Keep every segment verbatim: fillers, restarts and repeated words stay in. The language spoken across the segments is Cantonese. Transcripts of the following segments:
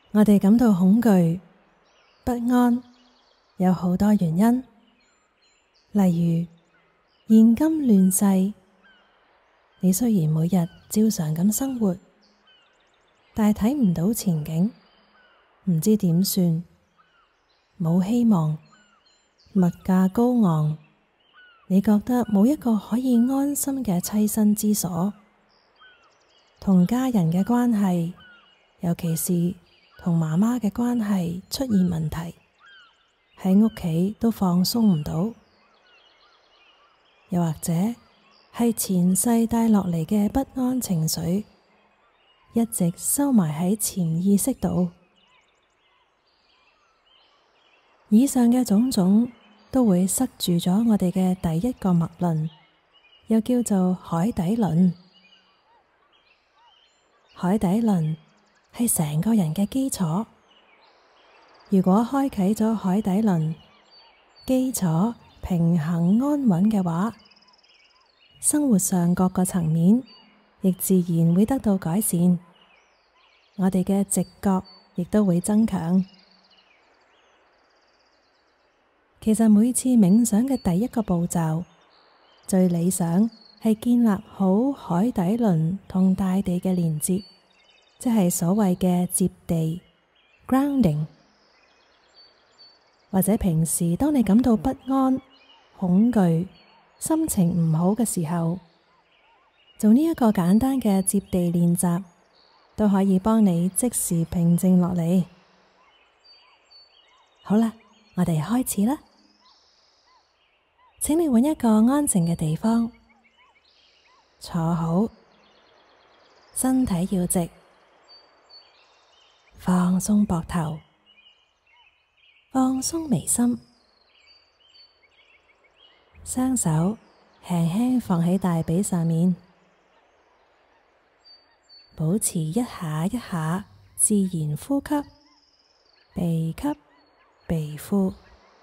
我哋感到恐懼、不安，有好多原因。例如現今亂世，你雖然每日照常咁生活，但係睇唔到前景，唔知點算，冇希望，物價高昂，你覺得冇一個可以安心嘅棲身之所，同家人嘅關係，尤其是同媽媽嘅關係出現問題，喺屋企都放鬆唔到，又或者係前世帶落嚟嘅不安情緒，一直收埋喺潛意識度。以上嘅種種都會塞住咗我哋嘅第一個脈輪，又叫做海底輪。海底輪係成個人嘅基礎。如果開啟咗海底輪，基礎平衡安穩嘅話，生活上各個層面亦自然會得到改善。我哋嘅直覺亦都會增強。其實每次冥想嘅第一個步驟，最理想係建立好海底輪同大地嘅連接，即係所謂嘅接地 （grounding）。或者平時當你感到不安、恐懼、心情唔好嘅時候，做呢一個簡單嘅接地練習，都可以幫你即時平靜落嚟。好啦，我哋開始啦。請你揾一個安靜嘅地方，坐好，身體要直，放鬆膊頭，放鬆眉心，雙手輕輕放喺大髀上面，保持一下一下自然呼吸，鼻吸鼻呼。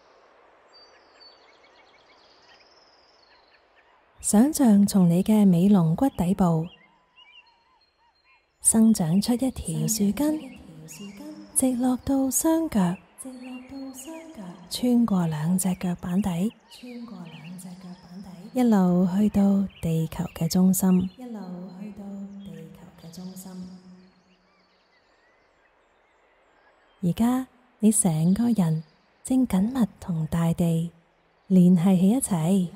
想象從你嘅尾龍骨底部生長出一條樹根，直落到雙腳，穿過兩隻腳板底，一路去到地球嘅中心。而家你成個人正緊密同大地聯繫喺一齊。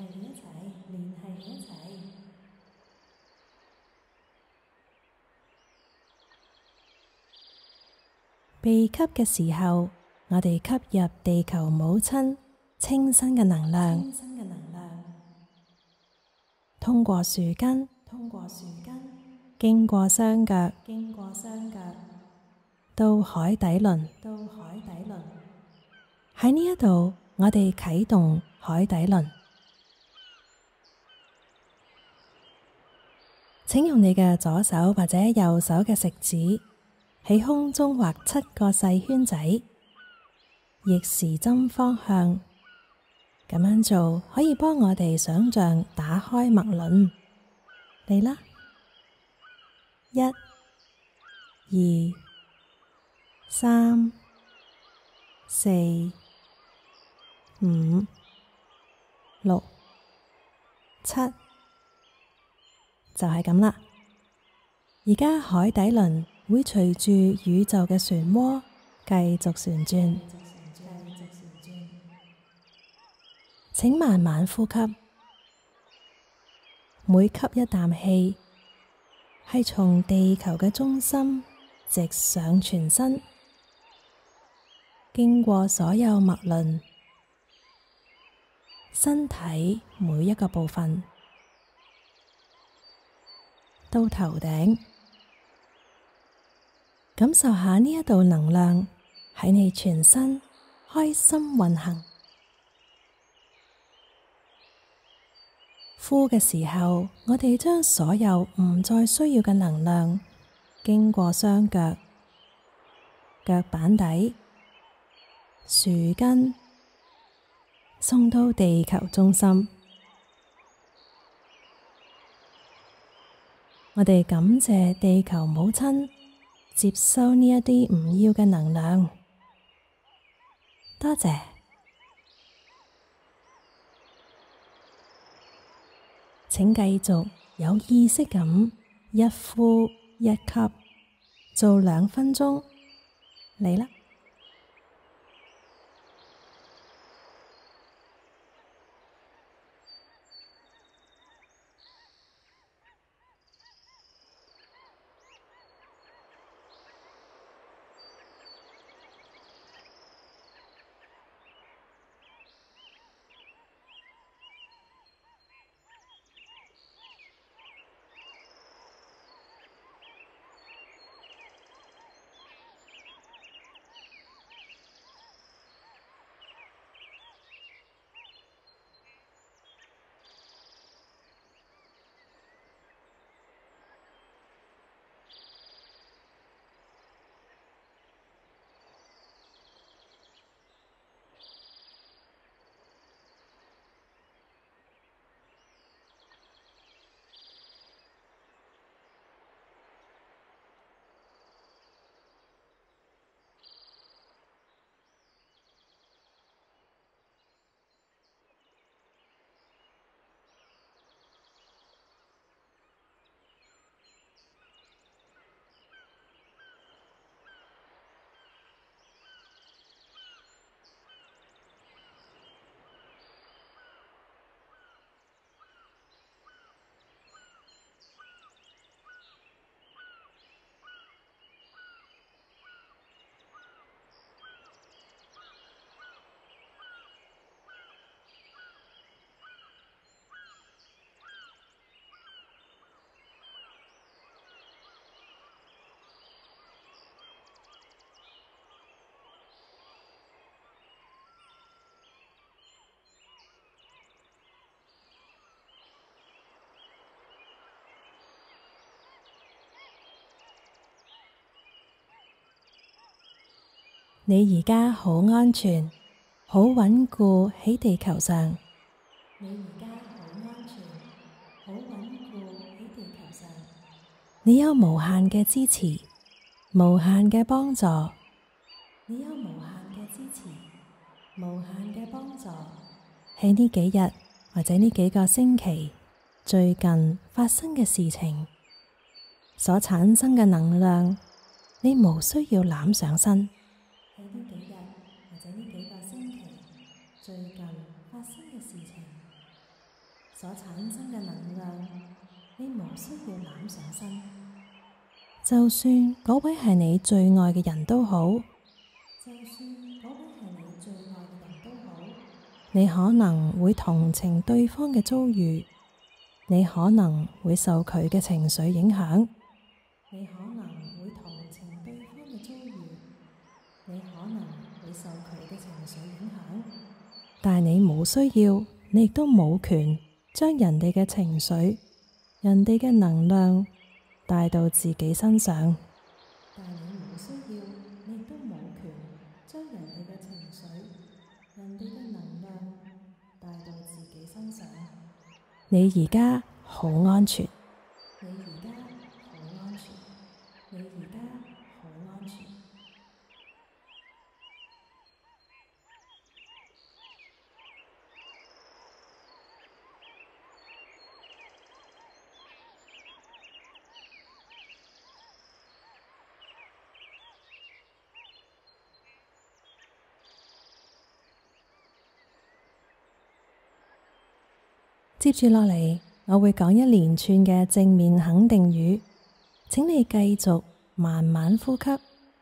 鼻吸嘅時候，我哋吸入地球母親清新嘅能量，通過樹根，經過雙腳，到海底輪。喺呢一度，我哋啟動海底輪。請用你嘅左手或者右手嘅食指喺空中畫七個細圈仔，逆時針方向。咁樣做可以幫我哋想象打開脈輪。嚟啦，一、二、三、四、五、六、七，就係咁啦。而家海底輪會隨住宇宙嘅漩渦繼續旋轉，請慢慢呼吸。每吸一啖氣，係從地球嘅中心直上全身，經過所有脈輪，身體每一個部分，到頭頂。感受下呢一道能量喺你全身開心運行。呼嘅時候，我哋將所有唔再需要嘅能量經過雙腳、腳板底、樹根，送到地球中心。我哋感謝地球母親接收呢一啲唔要嘅能量。多謝。請繼續有意識咁一呼一吸，做兩分鐘。嚟啦！你而家好安全，好穩固喺地球上。你而家好安全，好穩固喺地球上。你有無限嘅支持，無限嘅幫助。你有無限嘅支持，無限嘅幫助。喺呢幾日或者呢幾個星期，最近發生嘅事情所產生嘅能量，你無需要攬上身。喺呢幾日或者呢幾個星期，最近發生嘅事情所產生嘅能量，你無需要攬上身。就算嗰位係你最愛嘅人都好，就算嗰位係你最愛嘅人都好，你可能會同情對方嘅遭遇，你可能會受佢嘅情緒影響，你可能會同情對方嘅遭遇。你可能會受佢嘅情緒影響，但係你冇需要，你亦都冇權將人哋嘅情緒、人哋嘅能量帶到自己身上。但係你冇需要，你亦都冇權將人哋嘅情緒、人哋嘅能量帶到自己身上。你而家好安全，你而家好安全，你而家好安全。接住落嚟，我會講一連串嘅正面肯定語，請你繼續慢慢呼吸，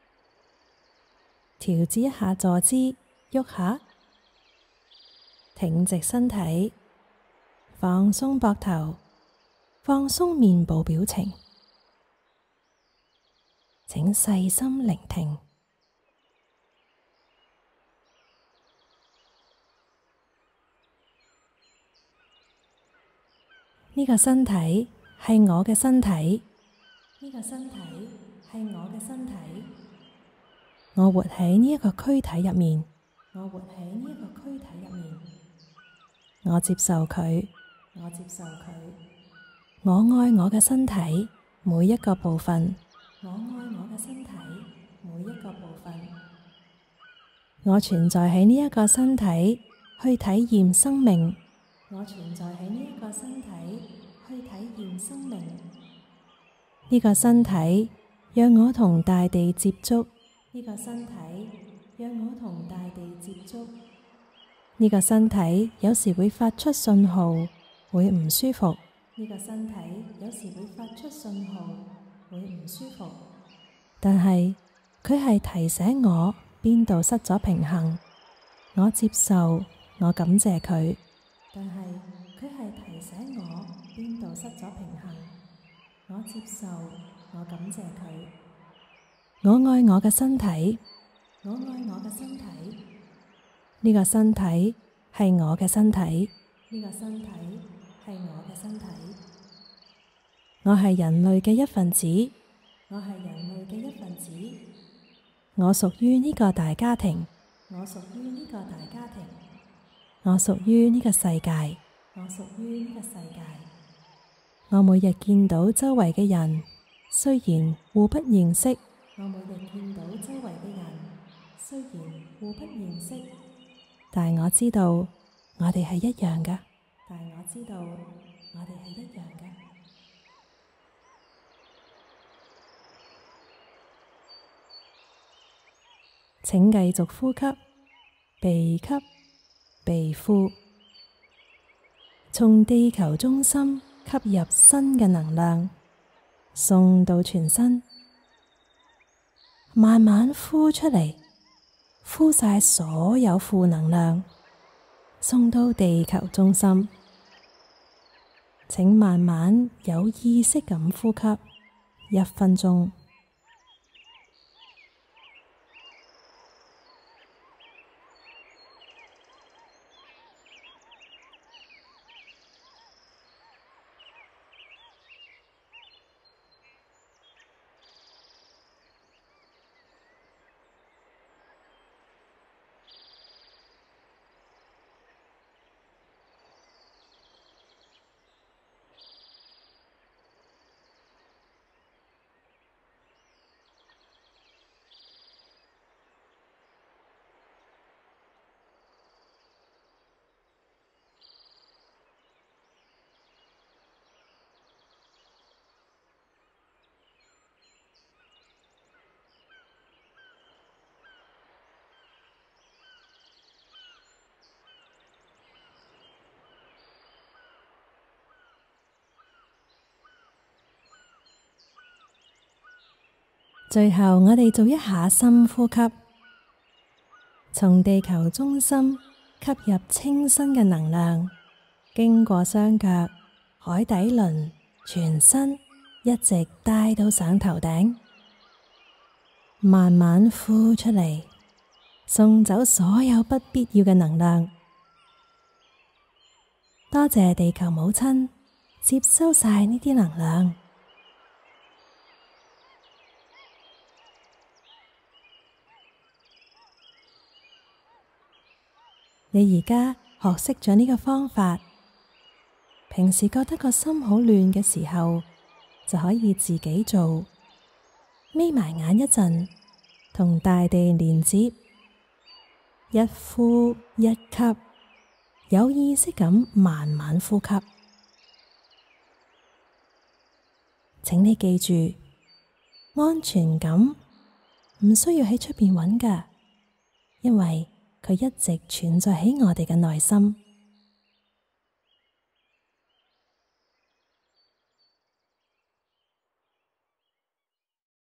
調節一下坐姿，喐下，挺直身體，放鬆膊頭，放鬆面部表情，請細心聆聽。呢個身體係我嘅身體，呢個身體係我嘅身體。我活喺呢一個軀體入面，我活喺呢一個軀體入面。我接受佢，我接受佢。我愛我嘅身體每一個部分，我愛我嘅身體每一個部分。我存在喺呢一個身體去體驗生命。我存在喺呢一個身體去體驗生命。呢個身體讓我同大地接觸。呢個身體讓我同大地接觸。呢個身體有時會發出信號，會唔舒服。呢個身體有時會發出信號，會唔舒服。但係佢係提醒我邊度失咗平衡，我接受，我感謝佢。但係佢係提醒我邊度失咗平衡，我接受，我感謝佢。我愛我嘅身體，我愛我嘅身體。呢個身體係我嘅身體，呢個身體係我嘅身體。我係人類嘅一份子，我係人類嘅一份子。我屬於呢個大家庭，我屬於呢個大家庭。我屬於呢個世界，我屬於呢個世界。我每日見到周圍嘅人，雖然互不認識。我每日見到周圍嘅人，雖然互不認識，但我知道我哋係一樣㗎。但我知道我哋係一樣㗎。請繼續呼吸，鼻吸，鼻呼，從地球中心吸入新嘅能量，送到全身，慢慢呼出嚟，呼晒所有負能量，送到地球中心。請慢慢有意識咁呼吸，一分鐘。最後，我哋做一下深呼吸，從地球中心吸入清新嘅能量，經過雙腳、海底輪、全身，一直帶到上頭頂，慢慢呼出嚟，送走所有不必要嘅能量。多謝地球母親接收晒呢啲能量。你而家學識咗呢個方法，平時覺得個心好亂嘅時候，就可以自己做，眯埋眼一陣，同大地連接，一呼一吸，有意識咁慢慢呼吸。請你記住，安全感唔需要喺出邊揾㗎，因為佢一直存在喺我哋嘅內心。